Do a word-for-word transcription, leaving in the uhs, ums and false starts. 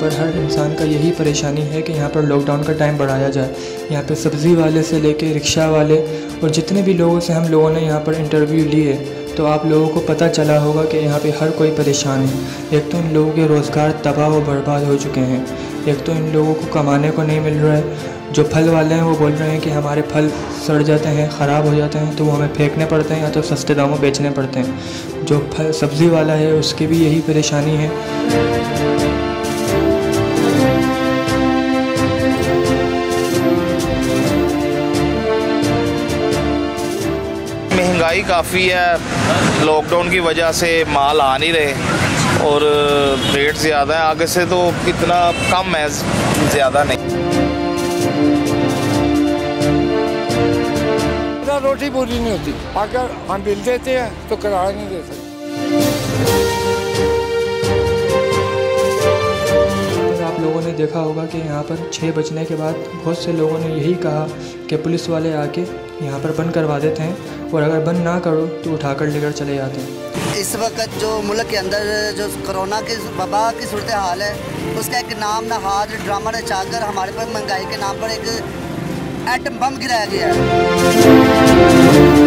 पर हर इंसान का यही परेशानी है कि यहाँ पर लॉकडाउन का टाइम बढ़ाया जाए। यहाँ पे सब्ज़ी वाले से लेके रिक्शा वाले और जितने भी लोगों से हम लोगों ने यहाँ पर इंटरव्यू लिए तो आप लोगों को पता चला होगा कि यहाँ पे हर कोई परेशान है। एक तो इन लोगों के रोज़गार तबाह व बर्बाद हो चुके हैं, एक तो इन लोगों को कमाने को नहीं मिल रहा है। जो फल वाले हैं वो बोल रहे हैं कि हमारे फल सड़ जाते हैं, ख़राब हो जाते हैं, तो वो हमें फेंकने पड़ते हैं या तो सस्ते दामों बेचने पड़ते हैं। जो फल सब्ज़ी वाला है उसकी भी यही परेशानी है। महंगाई काफ़ी है, लॉकडाउन की वजह से माल आ नहीं रहे और रेट ज़्यादा है। आगे से तो इतना कम है, ज़्यादा नहीं। रोटी पूरी नहीं होती, अगर हम बिल देते हैं तो किराया नहीं दे सकते। आप लोगों ने देखा होगा कि यहाँ पर छः बजने के बाद बहुत से लोगों ने यही कहा कि पुलिस वाले आके यहाँ पर बंद करवा देते हैं और अगर बंद ना करो तो उठाकर लेकर चले जाते हैं। इस वक्त जो मुल्क के अंदर जो कोरोना की वबा की सूरत हाल है, उसका एक नाम नहाज ड्रामा रचाकर हमारे पर महंगाई के नाम पर एक एटम बम गिराया गया है।